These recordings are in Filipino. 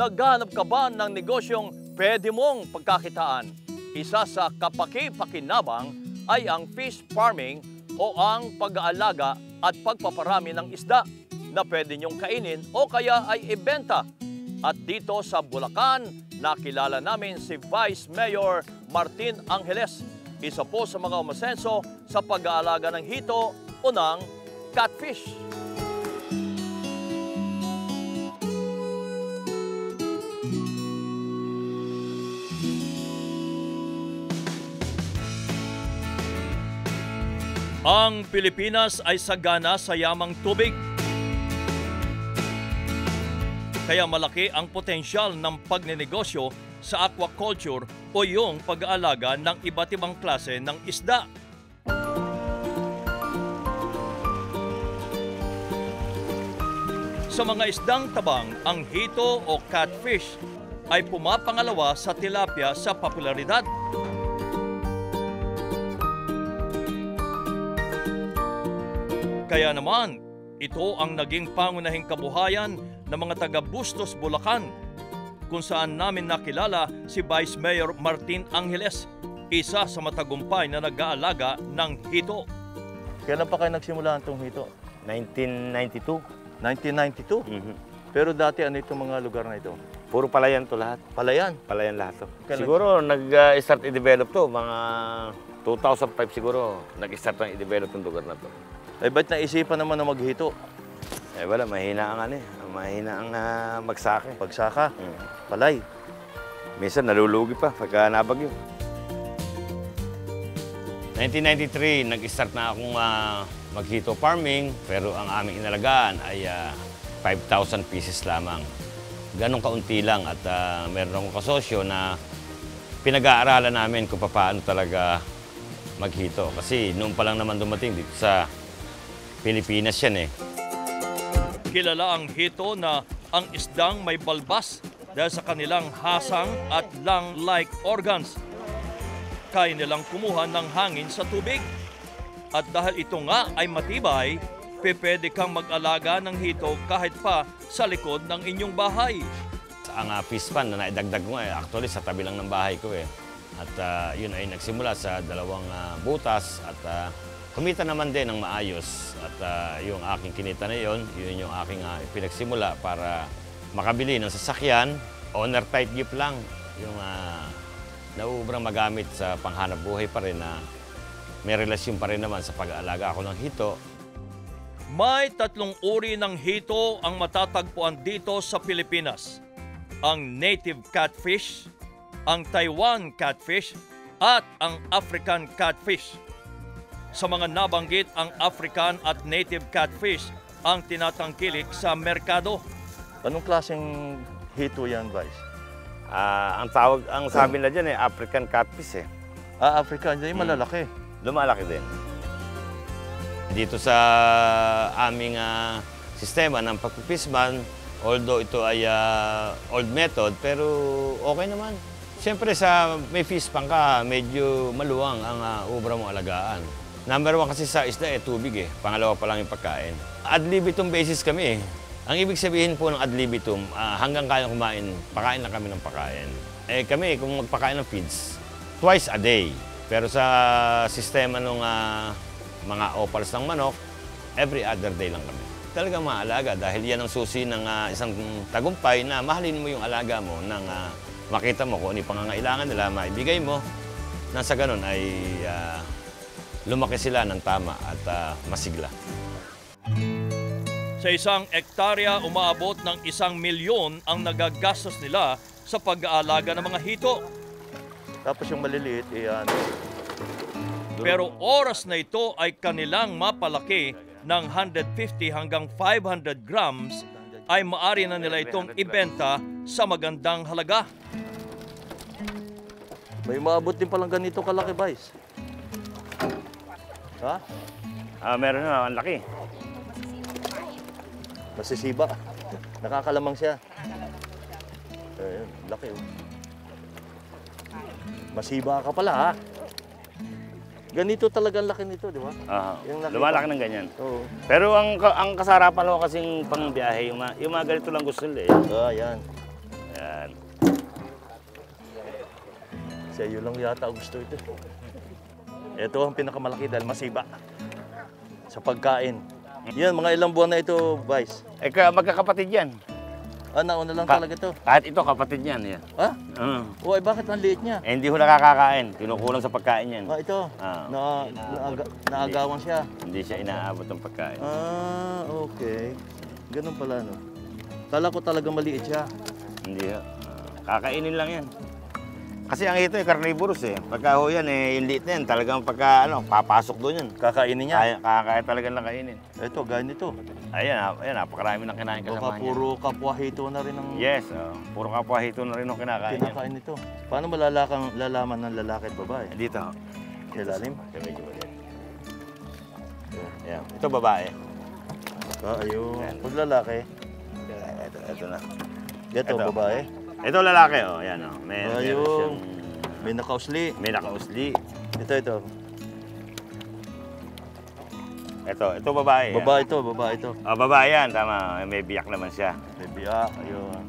Naghahanap ka ba ng negosyong pwede mong pagkakitaan? Isa sa kapaki-pakinabang ay ang fish farming o ang pag-aalaga at pagpaparami ng isda na pwede nyong kainin o kaya ay ibenta. At dito sa Bulacan, nakilala namin si Vice Mayor Martin Angeles, isa po sa mga umasenso sa pag-aalaga ng hito o ng catfish. Ang Pilipinas ay sagana sa yamang tubig. Kaya malaki ang potensyal ng pagnenegosyo sa aquaculture o yung pag-aalaga ng iba't ibang klase ng isda. Sa mga isdang tabang, ang hito o catfish ay pumapangalawa sa tilapia sa popularidad. Kaya naman, ito ang naging pangunahing kabuhayan ng mga taga-Bustos, Bulacan, kung saan namin nakilala si Vice Mayor Martin Angeles, isa sa matagumpay na nag-aalaga ng hito. Kailan pa kayo nagsimula itong hito? 1992. 1992? Pero dati ano itong mga lugar na ito? Puro palayan to lahat. Palayan? Palayan lahat to. Kailan? Siguro nag-start i-develop to, mga 2005 siguro nag-start na i-develop yung lugar na to. Eh, ba't naisipan naman na maghito? Eh wala, mahina ang mahina ang magsake. Pagsaka? Palay? Minsan nalulugi pa pagka nabagyo. 1993, nag-start na akong maghito farming, pero ang aming inalagaan ay 5,000 pieces lamang. Ganong kaunti lang at meron akong kasosyo na pinag-aaralan namin kung paano talaga maghito. Kasi noon pa lang naman dumating dito sa Pilipinas yan eh. Kilala ang hito na ang isdang may balbas dahil sa kanilang hasang at lung-like organs. Kaya nilang kumuha ng hangin sa tubig. At dahil ito nga ay matibay, pwede kang mag-alaga ng hito kahit pa sa likod ng inyong bahay. Ang fish pond na naidagdag ko actually sa tabi lang ng bahay ko eh. At yun ay nagsimula sa 2 butas at kumita naman din ng maayos at yung aking kinita na yun yung aking pinagsimula para makabili ng sasakyan. Owner tight gift lang yung nauubrang magamit sa panghanap buhay pa rin na may relasyon pa rin naman sa pag-aalaga ako ng hito. May 3 uri ng hito ang matatagpuan dito sa Pilipinas. Ang native catfish, ang Taiwan catfish at ang African catfish. Sa mga nabanggit, ang African at native catfish ang tinatangkilik sa merkado. Anong klaseng hito yan, Vice? Ang sabi na dyan African catfish eh. African, yung malalaki. Lumalaki din. Dito sa aming sistema ng pagpipishman, although ito ay old method, pero okay naman. Siyempre sa may fish pang ka, medyo maluwang ang ubra mong alagaan. Number 1 kasi sa isda tubig eh. Pangalawa pa lang yung pagkain. Ad libitum basis kami eh. Ang ibig sabihin po ng ad libitum, hanggang kayang kumain, pakain lang kami ng pakain. Eh kami, kung magpakain ng feeds, twice a day. Pero sa sistema ng mga opals ng manok, every other day lang kami. Talagang maalaga dahil yan ang susi ng isang tagumpay na mahalin mo yung alaga mo nang makita mo kung ano yung pangangailangan nila, maibigay mo. Nang sa ganun ay lumaki sila ng tama at masigla. Sa isang ektarya, umaabot ng 1 milyon ang nagagastos nila sa pag-aalaga ng mga hito. Tapos yung maliliit, pero oras na ito ay kanilang mapalaki ng 150 hanggang 500 grams ay maari na nila itong ibenta sa magandang halaga. May maabot din palang ganito kalaki, Vice. Ha? Meron na, ang laki. Masisiba. Nakakalamang siya. Ayun, laki oh. Masiba ka pala ha. Ganito talagang laki nito, di ba? Lumalaki ng ganyan. Oo. Pero ang kasarapan ko kasing pangbiyahe, yung mga ganito lang gusto nila eh. Yan. Sa iyo lang yata gusto ito. Ito ang pinakamalaki dahil masiba sa pagkain. Yan, mga ilang buwan na ito, Vice. Magkakapatid yan. Nauna lang talaga ito. Kahit ito, kapatid yan. Yan. Ha? Uy, bakit ang liit niya? Hindi ho nakakakain. Kinukulang sa pagkain yan. Ito. Naagawan siya. Hindi siya inaabot ng pagkain. Okay. Ganun pala, no? Kala ko talaga maliit siya. Hindi ho. Kakainin lang yan. Kasi ang ito carnivorous Pagka ho yan yung liit na yan, talagang papasok doon yan. Kakainin niya? Kaya talagang lang kainin. Ito, gaya nito. Ayan, napakarami ng kinain kasama niya. Puro kapwa hito na rin ang... Yes, puro kapwa hito na rin ang kinakain niya. Kinakain nito. Paano lalaman ng lalaki at babae? Dito. Sa ilalim? Medyo maliit. Ayan. Ito babae. Ayun. Pag lalaki? Ito na. Ito, babae? Ito lalaki, Ayan, Ayun. May nakausli. May nakausli. Ito. Ito babae. Babae ito. Babae yan, tama. May biyak naman siya. May biyak, ayun.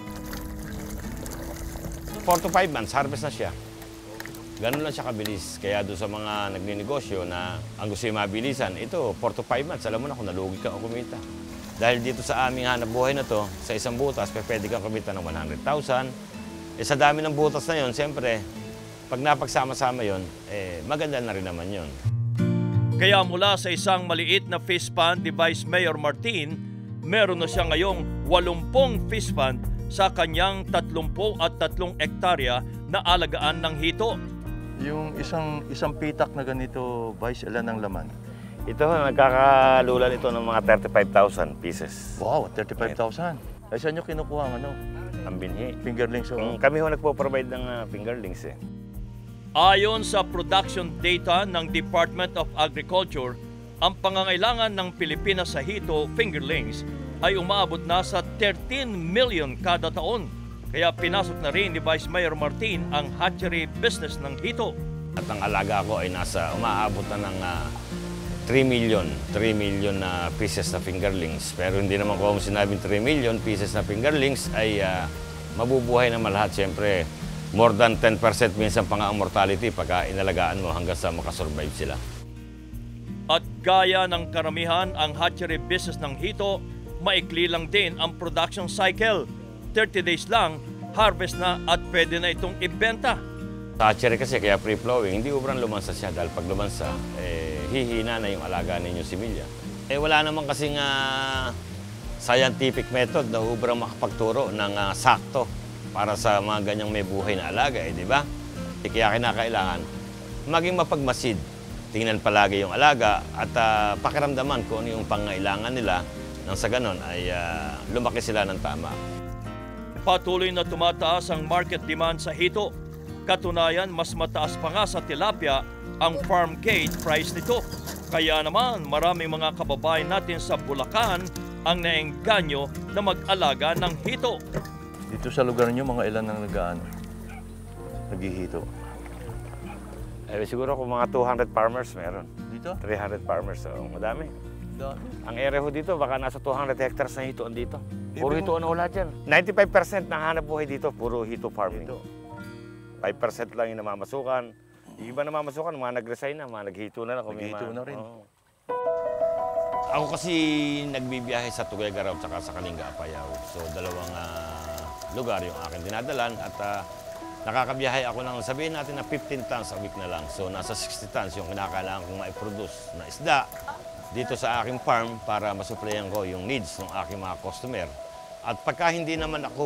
4 to 5 months, harvest na siya. Ganun lang siya kabilis. Kaya doon sa mga nagninegosyo na ang gusto yung mabilisan, ito, 4 to 5 months, alam mo na kung nalugi ka o kumita. Dahil dito sa aming hanap buhay na to, sa isang butas, pwede kang kumita ng 100,000. Sa dami ng butas na yon, siyempre, pag napagsama-sama yon, maganda na rin naman yon. Kaya mula sa isang maliit na fish pond ni Vice Mayor Martin, meron na siya ngayong 80 fish pond sa kanyang 33 hektarya na alagaan ng hito. Yung isang pitak na ganito, Vice, ilan ang laman? Ito, nagkakalulan ito ng mga 35,000 pieces. Wow, 35,000. Ay, saan nyo kinukuha ang Ang binhi. fingerlings? Kami ho nagpo-provide ng fingerlings Ayon sa production data ng Department of Agriculture, ang pangangailangan ng Pilipinas sa hito fingerlings ay umaabot na sa 13 million kada taon. Kaya pinasok na rin ni Vice Mayor Martin ang hatchery business ng hito. At ang alaga ko ay umaabot na ng 3 million na pieces na fingerlings. Pero hindi naman ko sinabing 3 million pieces na fingerlings ay mabubuhay naman lahat. Siyempre, more than 10% minsan pang ang mortality pagka inalagaan mo hanggang sa makasurvive sila. At gaya ng karamihan ang hatchery business ng hito, maikli lang din ang production cycle. 30 days lang, harvest na at pwede na itong ibenta. Sa hatchery kasi kaya free-flowing, hindi ubrang lumansa siya dahil pag lumansa, hihina na yung alaga ninyo similya. Wala naman kasing scientific method na ubrang makapagturo ng sakto para sa mga ganyang may buhay na alaga, di ba? Kaya kinakailangan maging mapagmasid. Tingnan palagi yung alaga at pakiramdaman kung ano yung pangailangan nila nang sa ganon ay lumaki sila ng tama. Patuloy na tumataas ang market demand sa hito. Katunayan, mas mataas pa nga sa tilapia ang farm gate price nito. Kaya naman, maraming mga kababayan natin sa Bulacan ang naengganyo na mag-alaga ng hito. Dito sa lugar niyo, mga ilan ang naghihito? Siguro kung mga 200 farmers meron. Dito? 300 farmers, so madami. Ang area ho dito, baka nasa 200 hectares na hitoan dito. Puro hitoan na wala dyan. 95% ng hanap buhay dito, puro hito farming. 5% lang yung namamasukan. Yung iba namamasukan, mga nag-resign na, mga naghito na lang. Naghito na rin. Ako kasi nagbibiyahe sa Tuguegarao at sa Kalinga, Apayao. So dalawang lugar yung aking dinadalan at nakakabiyahe ako ng sabihin natin na 15 tons a week na lang. So nasa 60 tons yung kinakailangan kong ma-produce na isda dito sa aking farm para masuplayan ko yung needs ng aking mga customer. At pagka hindi naman ako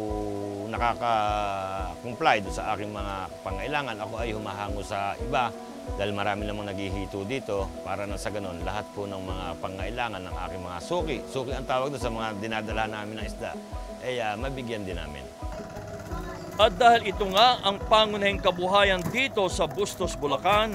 nakaka-comply sa aking mga pangailangan, ako ay humahango sa iba dahil marami namang naghihito dito para na sa ganon lahat po ng mga pangailangan ng aking mga suki. Suki ang tawag doon sa mga dinadala namin ng isda, mabigyan din namin. At dahil ito nga ang pangunahing kabuhayan dito sa Bustos, Bulacan,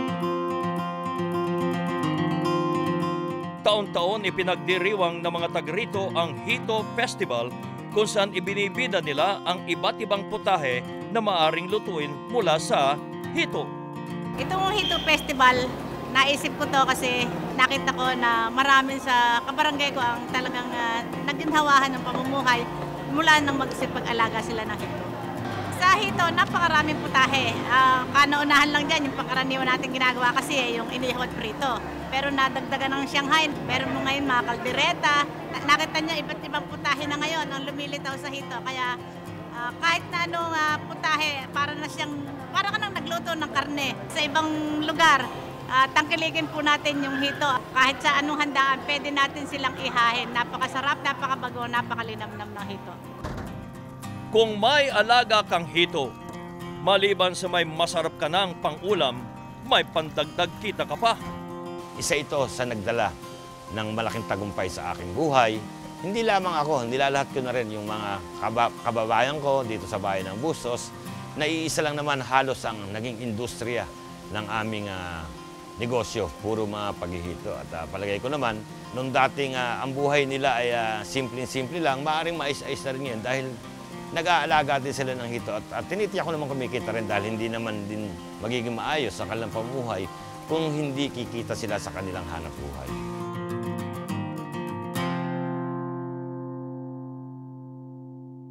taon-taon ipinagdiriwang ng mga taga-rito ang Hito Festival kung saan ibinibida nila ang iba't ibang putahe na maaring lutuin mula sa hito. Itong Hito Festival, naisip ko to kasi nakita ko na maraming sa kabarangay ko ang talagang naginhawahan ng pamumuhay mula nang magsipag-alaga sila ng hito. Sa hito, napakaraming putahe. Kanaunahan lang dyan, yung pangkaraniwan natin ginagawa kasi yung inihot prito. Pero nadagdagan ng Shanghai, meron mo ngayon mga kaldereta. Nakita niyo, iba't ibang putahe na ngayon ang lumilitaw sa hito. Kaya kahit na anong putahe, para ka nang nagluto ng karne. Sa ibang lugar, tangkilikin po natin yung hito. Kahit sa anong handaan, pwede natin silang ihahin. Napakasarap, napakabago, napakalinamnam ng hito. Kung may alaga kang hito, maliban sa may masarap ka ng pang-ulam, may pandagdag kita ka pa. Isa ito sa nagdala ng malaking tagumpay sa aking buhay. Hindi lamang ako, nilalahat ko na rin yung mga kababayan ko dito sa bayan ng Bustos, na iisa lang naman halos ang naging industriya ng aming negosyo, puro mga paghihito. At palagay ko naman, nung dating ang buhay nila ay simple-simple lang, maaaring mais-ais na rin yan dahil nag-aalaga din sila ng hito. At tinitiyak ko naman kumikita rin dahil hindi naman din magiging maayos sa kanilang pamuhay kung hindi kikita sila sa kanilang hanap buhay.